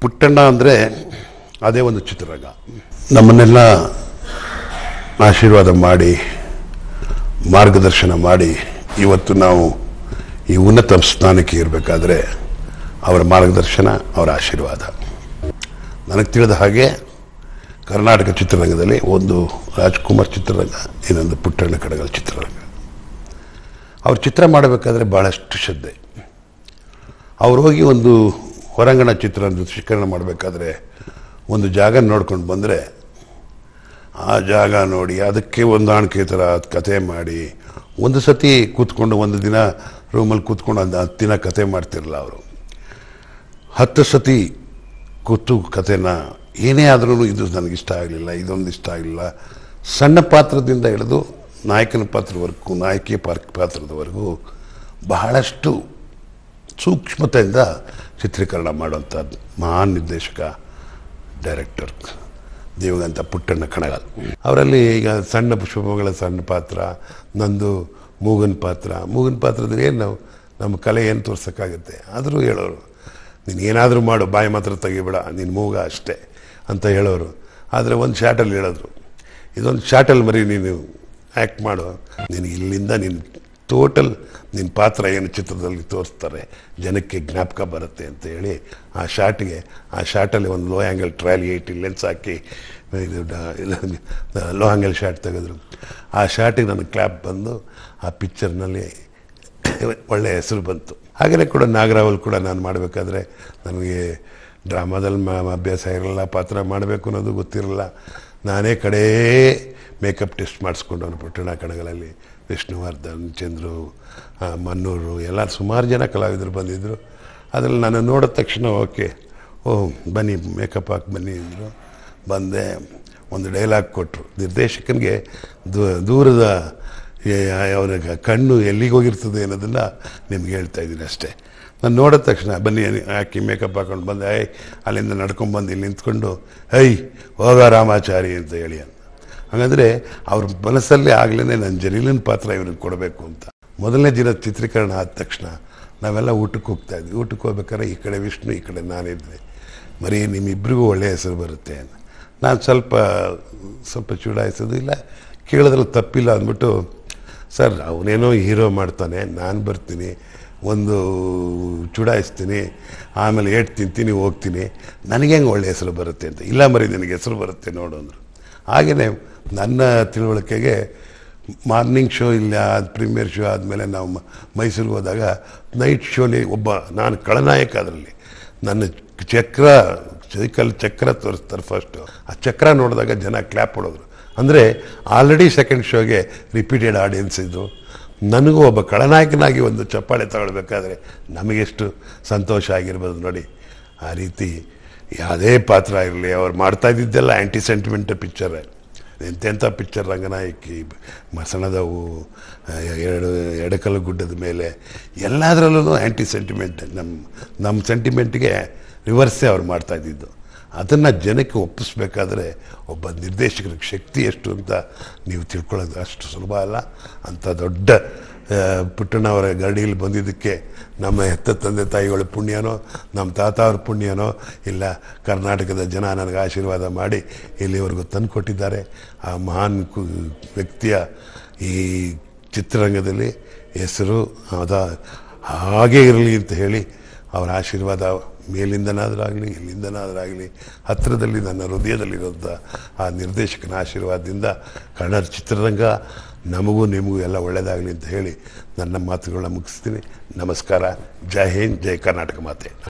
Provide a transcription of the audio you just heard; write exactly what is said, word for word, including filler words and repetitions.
ಪುಟ್ಟಣ್ಣ ಅಂದರೆ ಅದೇ ಒಂದು ಚಿತ್ರರಂಗ. ನಮ್ಮನ್ನೆಲ್ಲ ಆಶೀರ್ವಾದ ಮಾಡಿ ಮಾರ್ಗದರ್ಶನ ಮಾಡಿ ಇವತ್ತು ನಾವು ಈ ಉನ್ನತ ಸ್ಥಾನಕ್ಕೆ ಇರಬೇಕಾದ್ರೆ ಅವರ ಮಾರ್ಗದರ್ಶನ, ಅವರ ಆಶೀರ್ವಾದ. ನನಗೆ ತಿಳಿದ ಹಾಗೆ ಕರ್ನಾಟಕ ಚಿತ್ರರಂಗದಲ್ಲಿ ಒಂದು ರಾಜ್ಕುಮಾರ್ ಚಿತ್ರರಂಗ, ಇನ್ನೊಂದು ಪುಟ್ಟಣ್ಣ ಕಣಗಾಲ್ ಚಿತ್ರರಂಗ. ಅವ್ರು ಚಿತ್ರ ಮಾಡಬೇಕಾದ್ರೆ ಭಾಳಷ್ಟು ಶ್ರದ್ಧೆ. ಅವ್ರು ಹೋಗಿ ಒಂದು ಹೊರಾಂಗಣ ಚಿತ್ರ ದೃಶ್ಯೀಕರಣ ಮಾಡಬೇಕಾದ್ರೆ ಒಂದು ಜಾಗ ನೋಡ್ಕೊಂಡು ಬಂದರೆ ಆ ಜಾಗ ನೋಡಿ ಅದಕ್ಕೆ ಹೊಂದಾಣಿಕೆ ಥರ ಕತೆ ಮಾಡಿ ಒಂದು ಸತಿ ಕೂತ್ಕೊಂಡು ಒಂದು ದಿನ ರೂಮಲ್ಲಿ ಕೂತ್ಕೊಂಡು ಅದು ಹತ್ತು ದಿನ ಕತೆ ಮಾಡ್ತಿರಲ್ಲ ಅವರು. ಹತ್ತು ಸತಿ ಕೂತು ಕತೆನ ಏನೇ ಆದ್ರೂ ಇದು ನನಗಿಷ್ಟ ಆಗಲಿಲ್ಲ, ಇದೊಂದು ಇಷ್ಟ ಆಗಲಿಲ್ಲ, ಸಣ್ಣ ಪಾತ್ರದಿಂದ ಹಿಡಿದು ನಾಯಕನ ಪಾತ್ರದವರೆಗೂ ನಾಯಕಿಯ ಪಾತ್ರದವರೆಗೂ ಬಹಳಷ್ಟು ಸೂಕ್ಷ್ಮತೆಯಿಂದ ಚಿತ್ರೀಕರಣ ಮಾಡುವಂಥ ಮಹಾನ್ ನಿರ್ದೇಶಕ, ಡೈರೆಕ್ಟರ್ ದೇವಗಂತ ಪುಟ್ಟಣ್ಣ ಕಣಗಾಲ್. ಅವರಲ್ಲಿ ಈಗ ಸಣ್ಣ ಪುಷ್ಪಗಳ ಸಣ್ಣ ಪಾತ್ರ, ನಂದು ಮೂಗನ ಪಾತ್ರ. ಮೂಗನ ಪಾತ್ರದಲ್ಲಿ ಏನು ನಾವು ನಮ್ಮ ಕಲೆ ಏನು ತೋರ್ಸೋಕ್ಕಾಗುತ್ತೆ, ಆದರೂ ಹೇಳೋರು, ನೀನು ಏನಾದರೂ ಮಾಡು, ಬಾಯಿ ಮಾತ್ರ ತೆಗಿಬೇಡ, ನೀನು ಮೂಗ ಅಷ್ಟೇ ಅಂತ ಹೇಳೋರು. ಆದರೆ ಒಂದು ಶಾಟಲ್ಲಿ ಹೇಳಿದ್ರು, ಇದೊಂದು ಶಾಟಲ್ಲಿ ಮರಿ ನೀನು ಆ್ಯಕ್ಟ್ ಮಾಡು, ನಿನಗೆ ಇಲ್ಲಿಂದ ನೀನು ಟೋಟಲ್ ನಿನ್ನ ಪಾತ್ರ ಏನು ಚಿತ್ರದಲ್ಲಿ ತೋರಿಸ್ತಾರೆ ಜನಕ್ಕೆ ಜ್ಞಾಪಕ ಬರುತ್ತೆ ಅಂತ ಹೇಳಿ ಆ ಶಾಟ್ಗೆ ಆ ಶಾಟಲ್ಲಿ ಒಂದು low angle trial eighty lens ಹಾಕಿ ಇದು ಲೋ ಆ್ಯಂಗಲ್ ಶಾಟ್ ತೆಗೆದ್ರು. ಆ ಶಾಟಿಗೆ ನನಗೆ ಕ್ಲಾಪ್ ಬಂದು ಆ ಪಿಕ್ಚರ್ನಲ್ಲಿ ಒಳ್ಳೆಯ ಹೆಸರು ಬಂತು. ಹಾಗೆಯೇ ಕೂಡ ನಾಗರಾವಲ್ ಕೂಡ ನಾನು ಮಾಡಬೇಕಾದ್ರೆ ನನಗೆ ಡ್ರಾಮಾದಲ್ಲಿ ಮ ಅಭ್ಯಾಸ ಇರಲ್ಲ, ಪಾತ್ರ ಮಾಡಬೇಕು ಅನ್ನೋದು ಗೊತ್ತಿರಲ್ಲ. ನಾನೇ ಕಡೇ ಮೇಕಪ್ ಟೆಸ್ಟ್ ಮಾಡಿಸ್ಕೊಂಡು ಅವನು ಪುಟ್ಟಣ್ಣ ಕಣಗಳಲ್ಲಿ ವಿಷ್ಣುವರ್ಧನ್, ಚಂದ್ರು, ಮನ್ನೂರು ಎಲ್ಲ ಸುಮಾರು ಜನ ಕಲಾವಿದರು ಬಂದಿದ್ದರು. ಅದರಲ್ಲಿ ನಾನು ನೋಡಿದ ತಕ್ಷಣ ಓಕೆ, ಓಹ್ ಬನ್ನಿ ಮೇಕಪ್ ಹಾಕಿ ಬನ್ನಿ ಅಂದರು. ಬಂದೆ, ಒಂದು ಡೈಲಾಗ್ ಕೊಟ್ಟರು. ನಿರ್ದೇಶಕನಿಗೆ ದೂರದ ಅವರ ಕಣ್ಣು ಎಲ್ಲಿಗೆ ಹೋಗಿರ್ತದೆ ಅನ್ನೋದನ್ನು ನಿಮ್ಗೆ ಹೇಳ್ತಾ ಇದ್ದೀನಿ ಅಷ್ಟೇ. ನಾನು ನೋಡಿದ ತಕ್ಷಣ ಬನ್ನಿ ಹಾಕಿ ಮೇಕಪ್ ಹಾಕೊಂಡು ಬಂದೆ, ಐ ಅಲ್ಲಿಂದ ನಡ್ಕೊಂಡ್ಬಂದು ಇಲ್ಲಿ ನಿಂತ್ಕೊಂಡು ಐ ಹೋಗ ರಾಮಾಚಾರಿ ಅಂತ ಹೇಳಿ ಅಂತ. ಹಾಗಂದರೆ ಅವ್ರ ಮನಸ್ಸಲ್ಲೇ ಆಗಲೇ ನನ್ನ ಜಲೀಲನ ಪಾತ್ರ ಇವ್ರಿಗೆ ಕೊಡಬೇಕು ಅಂತ. ಮೊದಲನೇ ದಿನ ಚಿತ್ರೀಕರಣ ಆದ ತಕ್ಷಣ ನಾವೆಲ್ಲ ಊಟಕ್ಕೆ ಹೋಗ್ತಾಯಿದ್ವಿ. ಊಟಕ್ಕೆ ಹೋಗ್ಬೇಕಾದ್ರೆ ಈ ಕಡೆ ವಿಷ್ಣು, ಈ ಕಡೆ ನಾನಿದ್ದೆ. ಮರಿ ನಿಮ್ಮಿಬ್ಬರಿಗೂ ಒಳ್ಳೆಯ ಹೆಸರು ಬರುತ್ತೆ ಅಂತ ನಾನು ಸ್ವಲ್ಪ ಸ್ವಲ್ಪ ಚೂಡಾಯಿಸೋದು, ಇಲ್ಲ ಕೇಳಿದ್ರಲ್ಲಿ ತಪ್ಪಿಲ್ಲ ಅಂದ್ಬಿಟ್ಟು, ಸರ್ ಅವನೇನೋ ಹೀರೋ ಮಾಡ್ತಾನೆ, ನಾನು ಬರ್ತೀನಿ, ಒಂದು ಚೂಡಾಯಿಸ್ತೀನಿ, ಆಮೇಲೆ ಏಟು ತಿಂತೀನಿ, ಹೋಗ್ತೀನಿ, ನನಗೆ ಹೆಂಗೆ ಒಳ್ಳೆಯ ಹೆಸರು ಬರುತ್ತೆ ಅಂತ. ಇಲ್ಲ ಮರಿ ನಿನಗೆ ಹೆಸರು ಬರುತ್ತೆ ನೋಡು ಅಂದರು. ಹಾಗೆಯೇ ನನ್ನ ತಿಳುವಳಿಕೆಗೆ ಮಾರ್ನಿಂಗ್ ಶೋ ಇಲ್ಲ, ಅದು ಪ್ರೀಮಿಯರ್ ಶೋ ಆದಮೇಲೆ ನಾವು ಮೈಸೂರಿಗೆ ಹೋದಾಗ ನೈಟ್ ಶೋಲಿ ಒಬ್ಬ ನಾನು ಖಳನಾಯಕ. ಅದರಲ್ಲಿ ನನ್ನ ಚಕ್ರ ಸೈಕಲ್ ಚಕ್ರ ತೋರಿಸ್ತಾರೆ ಫಸ್ಟು. ಆ ಚಕ್ರ ನೋಡಿದಾಗ ಜನ ಕ್ಲ್ಯಾಪ್ ಹೊಡೋದ್ರು. ಅಂದರೆ ಆಲ್ರೆಡಿ ಸೆಕೆಂಡ್ ಶೋಗೆ ರಿಪೀಟೆಡ್ ಆಡಿಯನ್ಸ್ ಇದ್ದು, ನನಗೂ ಒಬ್ಬ ಖಳನಾಯಕನಾಗಿ ಒಂದು ಚಪ್ಪಾಳೆ ತಗೊಳ್ಬೇಕಾದ್ರೆ ನಮಗೆಷ್ಟು ಸಂತೋಷ ಆಗಿರ್ಬೋದು ನೋಡಿ. ಆ ರೀತಿ ಯಾವುದೇ ಪಾತ್ರ ಇರಲಿ, ಅವ್ರು ಮಾಡ್ತಾಯಿದ್ದೆಲ್ಲ ಆ್ಯಂಟಿ ಸೆಂಟಿಮೆಂಟ್ ಪಿಕ್ಚರ್, ಎಂತೆಂಥ ಪಿಕ್ಚರ್, ರಂಗನಾಯಕಿ, ಮಸಣದವು, ಎರಡು ಎಡಕಲ್ಲು ಗುಡ್ಡದ ಮೇಲೆ, ಎಲ್ಲದರಲ್ಲೂ ಆ್ಯಂಟಿ ಸೆಂಟಿಮೆಂಟ್. ನಮ್ಮ ನಮ್ಮ ಸೆಂಟಿಮೆಂಟ್ಗೆ ರಿವರ್ಸೇ ಅವ್ರು ಮಾಡ್ತಾಯಿದ್ದಿದ್ದು. ಅದನ್ನು ಜನಕ್ಕೆ ಒಪ್ಪಿಸ್ಬೇಕಾದ್ರೆ ಒಬ್ಬ ನಿರ್ದೇಶಕರಿಗೆ ಶಕ್ತಿ ಎಷ್ಟು ಅಂತ ನೀವು ತಿಳ್ಕೊಳ್ಳೋದು ಅಷ್ಟು ಸುಲಭ ಅಲ್ಲ. ಅಂಥ ದೊಡ್ಡ ಪುಟ್ಟಣ್ಣ ಅವರ ಗರಡಿಯಲ್ಲಿ ಬಂದಿದ್ದಕ್ಕೆ ನಮ್ಮ ಹೆತ್ತ ತಂದೆ ತಾಯಿಗಳ ಪುಣ್ಯನೋ, ನಮ್ಮ ತಾತ ಅವ್ರ ಪುಣ್ಯನೋ, ಇಲ್ಲ ಕರ್ನಾಟಕದ ಜನ ನನಗೆ ಆಶೀರ್ವಾದ ಮಾಡಿ ಇಲ್ಲಿವರೆಗೂ ತಂದು ಕೊಟ್ಟಿದ್ದಾರೆ. ಆ ಮಹಾನ್ ಕು ವ್ಯಕ್ತಿಯ ಈ ಚಿತ್ರರಂಗದಲ್ಲಿ ಹೆಸರು ಅದ ಹಾಗೇ ಇರಲಿ ಅಂತ ಹೇಳಿ ಅವರ ಆಶೀರ್ವಾದ ಮೇಲಿಂದನಾದರೂ ಆಗಲಿ ಇಲ್ಲಿಂದನಾದರೂ ಆಗಲಿ ಹತ್ತಿರದಲ್ಲಿ ನನ್ನ ಹೃದಯದಲ್ಲಿರೋಂಥ ಆ ನಿರ್ದೇಶಕನ ಆಶೀರ್ವಾದದಿಂದ ಕನ್ನಡ ಚಿತ್ರರಂಗ ನಮಗೂ ನಿಮಗೂ ಎಲ್ಲ ಒಳ್ಳೆಯದಾಗಲಿ ಅಂತ ಹೇಳಿ ನನ್ನ ಮಾತುಗಳನ್ನ ಮುಗಿಸ್ತೀನಿ. ನಮಸ್ಕಾರ. ಜೈ ಹಿಂದ್, ಜೈ ಕರ್ನಾಟಕ ಮಾತೆ.